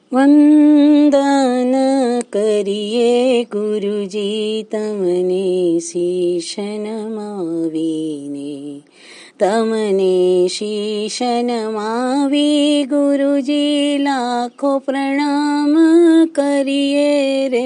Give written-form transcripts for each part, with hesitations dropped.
વંદન કરીએ ગુરુજી તમને શીશ નમાવીને, તમને શીશ નમાવી ગુરુજી લાખો પ્રણામ કરીએ રે.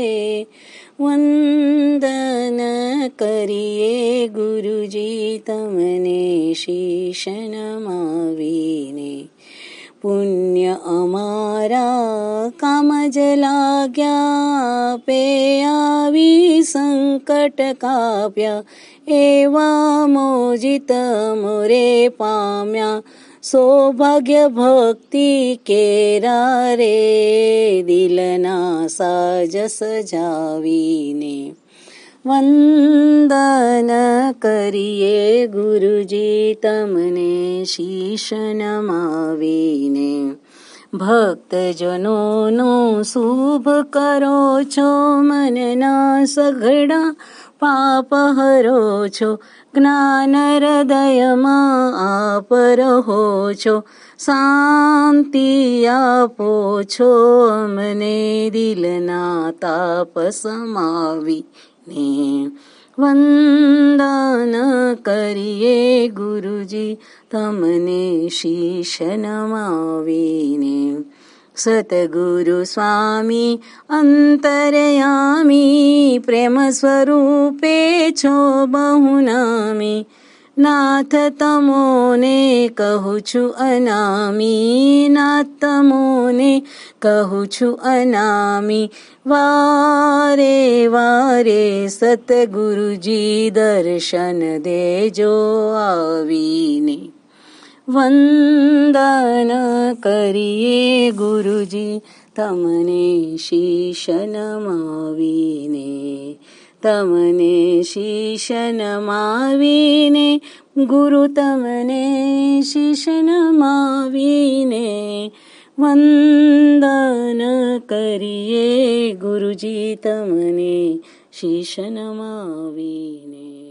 વંદન કરીએ ગુરુજી તમને શીશ નમાવીને. પુણ્ય અમારા કામજ લાગ્યા, પે આવી સંકટ કાપ્યા, એવા મોજિત મોરે પામ્યા. સૌભાગ્ય ભક્તિ કેરા રે, દિલના સાજ સજાવીને. વંદન કરીએ ગુરુજી તમને શીશ નમાવીને. ભક્તજનોનું શુભ કરો છો, મનના સઘળા પાપ હરો છો. જ્ઞાન હૃદયમાં આપ રહો છો, શાંતિ આપો છો અમને દિલના તાપ સમાવી ને. વંદન કરીએ ગુરુજી તમને શીશ નમાવીને. સતગુરુ સ્વામી અંતર્યામી, પ્રેમ સ્વરૂપે છો બહુનામી. નાથ તમોને કહું છું અનામી, નાથ તમોને કહું છું અનામી. વારે વારે સતગુરુજી દર્શન દેજો આવીને. વંદન કરીએ ગુરુજી તમને શીશ નમાવીને. તમને શીશ નમાવીને ગુરુ તમને શીશ નમાવીને. વંદન કરીએ ગુરુજી તમને શીશ નમાવીને.